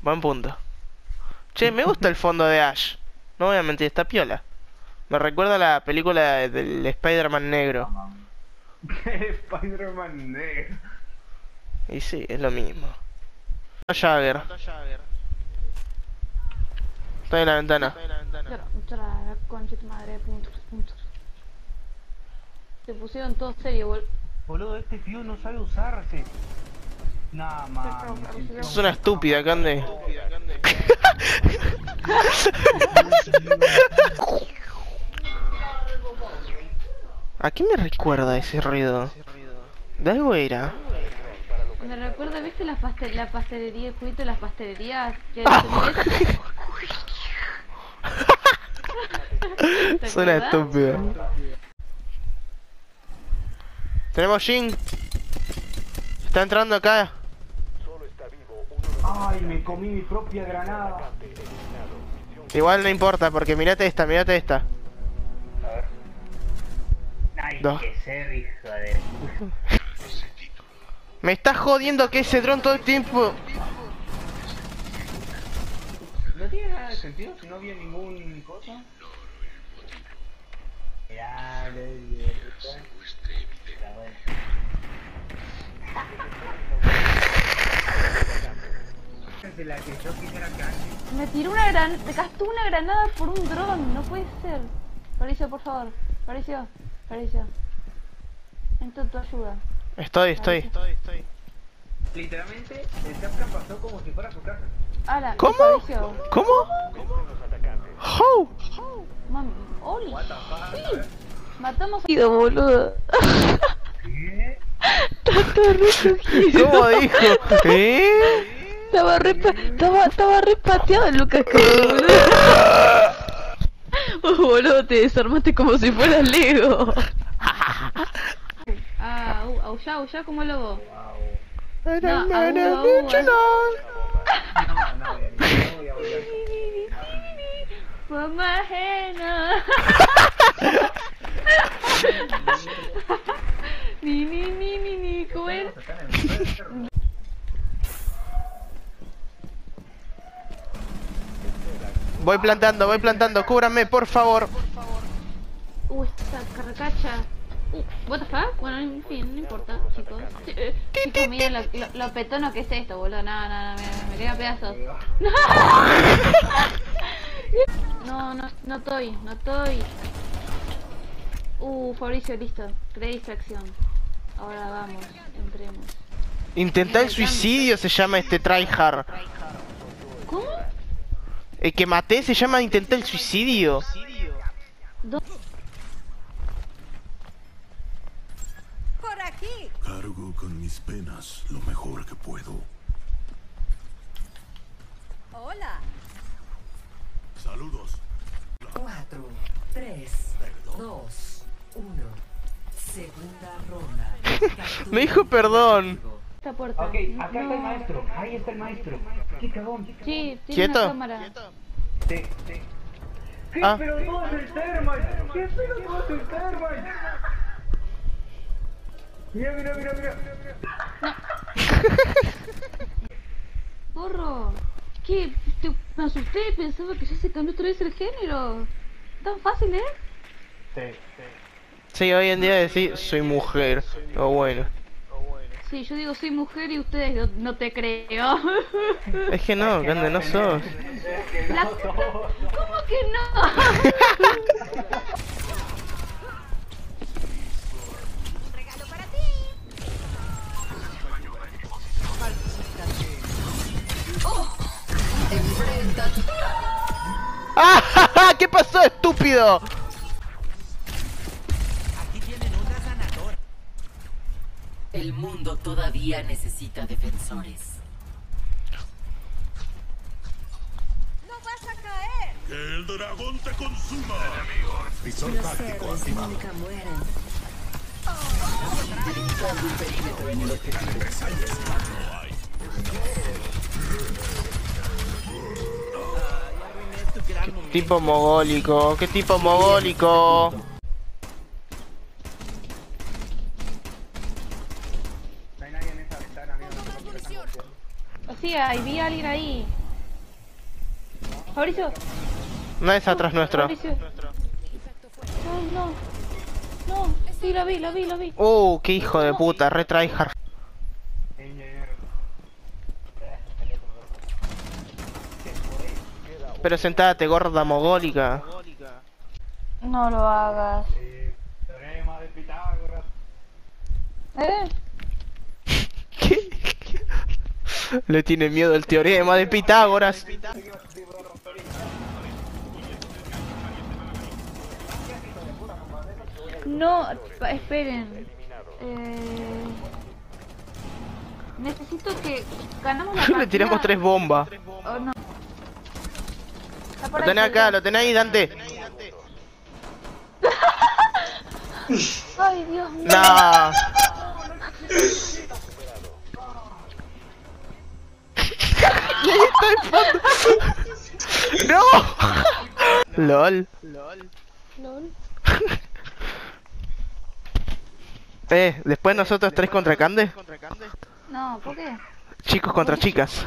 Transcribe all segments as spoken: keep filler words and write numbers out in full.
Buen punto. Che, me gusta el fondo de Ash. No voy a mentir, está piola. Me recuerda a la película del Spider-Man negro. Spider-Man negro. Y sí, es lo mismo. Jagger. Está en la ventana. Mucha la concha de tu madre, puntos, puntos. Se pusieron todos serios, bol. Boludo, este tío no sabe usarse. Nah, man. Es una estúpida, Cande. ¿A qué me recuerda ese ruido? ¿De algo era? Me recuerda, ¿viste la, pastel la pastelería, el juguito de las pastelerías? Que Suena estúpido. Tenemos Jin. Está entrando acá. Ay, me comí mi propia granada. Igual no importa, porque mirate esta, mirate esta. Hay No. que ser, hijo de... Me está jodiendo que ese dron todo el tiempo. No tiene nada de sentido si no había ningún cosa. Ya, le digo. De la que yo quisiera que alguien... me tiró una gran... me gastó una granada por un dron, no puede ser. Fabricio, por favor. Fabricio, Fabricio. Necesito tu ayuda. Estoy, estoy. estoy, estoy. Literalmente, el Capcom pasó como si fuera su casa. Ahora, ¿Cómo? Fabricio. ¿Cómo? How? Mami, Oli. What the fuck? Sí. Matamos a... Ido, boludo. ¿Qué? Está todo recogido. ¿Cómo dijo? ¿Eh? Estaba re, estaba, estaba re pateado el Lucas, boludo. Oh, boludo, te desarmaste como si fueras Lego. Ah, au, aullá, aullá como lobo. No, No, au, no, au, no, au. No, no, no voy a volver. Mamá ajena. Ni, ni, ni, ni, ni, ¿cómo es? Voy plantando, voy plantando. Cúbrame, por favor. Uh, esta carracacha. Uh, what the fuck? Bueno, en fin, no importa, chicos. Eh, chicos, miren lo, lo, lo petono que es esto, boludo. No, no, no, me, me queda a pedazos. No, no, no estoy, no estoy. Uh, Fabricio, listo. Creé distracción. Ahora vamos, entremos. Intenta el suicidio se llama este tryhard. ¿Cómo? El que maté se llama Intenté el suicidio. ¿Dó- Por aquí. Cargo con mis penas lo mejor que puedo. Hola. Saludos. Cuatro, tres, dos, uno. Segunda ronda. Me dijo perdón. Esta puerta. Ok, acá está el No. maestro. Ahí está el maestro. Qué cagón. Sí, tiene ¿Quieto? una cámara. Sí, sí. ¿Qué Ah. pelotudo es el Thermite? ¿Qué pelotudo es el Thermite? Mira, mira, mira, mira. Porro. ¿Qué? Te- me asusté, pensaba que ya se cambió otra vez el género. Tan fácil, ¿eh? Sí, sí. Sí, hoy en día decir soy mujer. O bueno. Sí, yo digo soy mujer y ustedes no, no te creo. Es que no, Cande, no sos. La- ¿Cómo que no? Regalo para ti. ¡Ah! ¿Qué pasó, estúpido? El mundo todavía necesita defensores. No vas a caer. ¡Que el dragón te consuma! Visor Los táctico héroes activado. nunca mueren. Tipo mogólico, qué tipo mogólico. No hay nadie en esa ventana, amigo. No sé por qué están golpeando. Sí, ahí vi a alguien ahí. Fabricio. No es atrás nuestro. Fabricio. No, no. No, sí, la vi, la vi, la vi. Uh, qué hijo de puta, re tryhard. Pero sentate, gorda mogólica. No lo hagas. Teorema de Pitágoras. ¿Eh? ¿Qué? Le tiene miedo el teorema de Pitágoras. No, pa- esperen. Eh... Necesito que ganamos la partida. Le tiramos tres bombas. Oh, no. Está por Lo ahí, tenés acá, cerca. lo tenés ahí, Dante. Ay, Dios mío. No. No. LOL. Lol. Eh, después nosotros tres contra Cande. No, ¿por qué? Chicos contra chicas.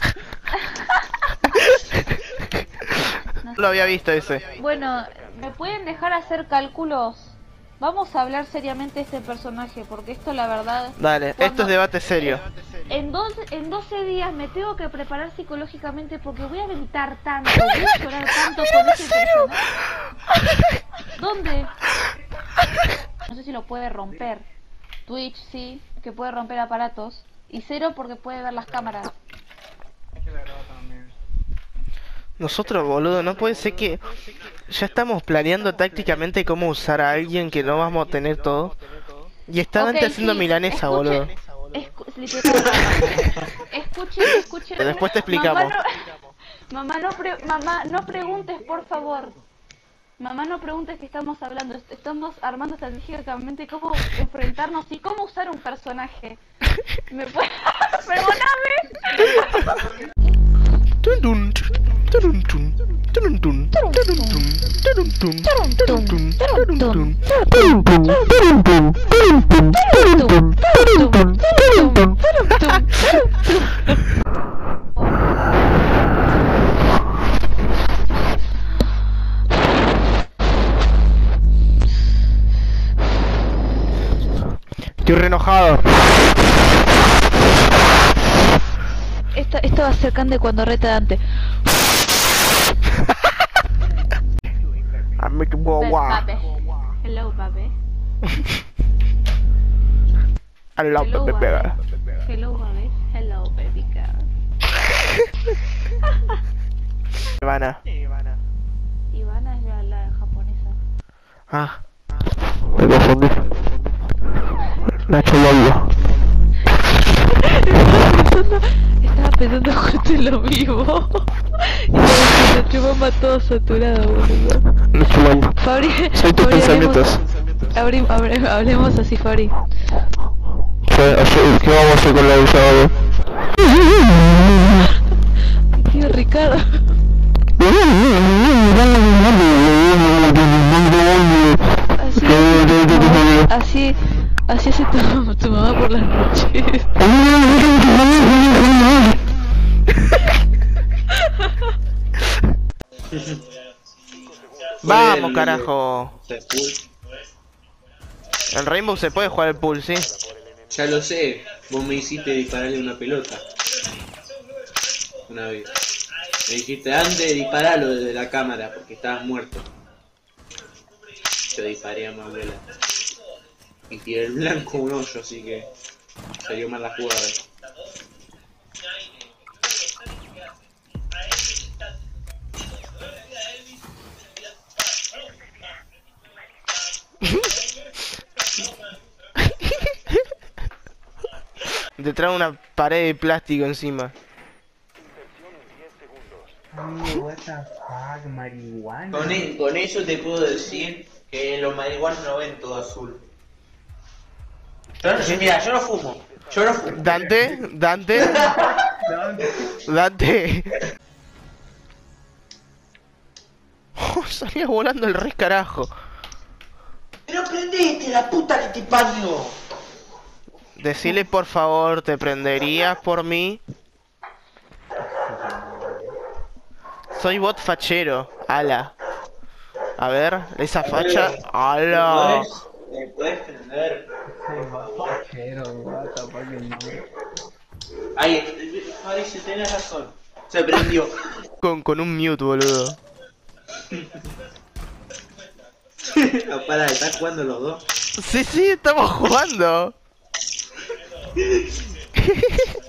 No lo había visto ese. Bueno, ¿me pueden dejar hacer cálculos? Vamos a hablar seriamente de este personaje, porque esto la verdad... Dale, cuando- esto es debate serio. En, dos, en doce días me tengo que preparar psicológicamente porque voy a gritar tanto, voy a llorar tanto con ese personaje. ¿Dónde? No sé si lo puede romper. Twitch sí, que puede romper aparatos. Y cero porque puede ver las cámaras. Nosotros, boludo, no puede ser que... Ya estamos planeando tácticamente cómo usar a alguien que no vamos a tener todo. Y está Dante Ok, haciendo sí, milanesa, escuchen- boludo. escu- literal. Escuchen, escuchen. Después te explicamos. Mamá, no, mamá, no pre- mamá, no preguntes, por favor. Mamá, no preguntes que estamos hablando. est- Estamos armando estratégicamente cómo enfrentarnos y cómo usar un personaje. ¿Me puedes? ¡Perdóname! Tun, tun, turun, tun, turun, tun, turun, tun, turun, tun, turun, tun, turun, tun, turun, tun, turun, tun, turun, tun, turun, tun, turun, tun, turun, tun. Estoy re enojado. Esta, esta va a ser Cande cuando reta a Dante. I make it wow wow. Babe. Hello, babe. I love Hello, the babe. baby. Hello, babe. Hello, baby girl. Ivana. Ivana es la, la japonesa. Ah. Me confundí. Nacho Lolo. Estaba pensando justo en lo mismo. Y nuestro bomba todo saturado, boludo. Nacho Lolo. Fabri, Soy tus Fabri, pensamientos. hablemos, hablemos, hablemos, hablemos así, Fabri. ¿Qué, ¿Qué vamos a hacer con la de sábado? Tío Ricardo. Así, así, así hace tu, tu mamá por las noches. Vamos, carajo. En Rainbow se puede jugar el pool, sí. Ya lo sé, vos me hiciste dispararle una pelota. Una vez. Me dijiste antes dispararlo desde la cámara porque estabas muerto. Yo disparé a Manuela. Y tiré el blanco un hoyo, así que salió mal la jugada. Te trae una pared de plástico encima. Amigo, what the fuck, marihuana. Con, e- con eso te puedo decir que los marihuanos no ven todo azul. Yo no sé, mira, yo no fumo. Yo no fumo. Dante, Dante, Dante. Oh, salía volando el re carajo. Pero prendete la puta que te parió. Decile por favor, ¿te prenderías por mí? Soy bot fachero. Ala. A ver, esa facha. Ala. ¿Me puedes prender? Ahí, parece, tenés razón. Se prendió. Con, con un mute, boludo. No, pará, ¿estás jugando los dos? Sí, sí, estamos jugando.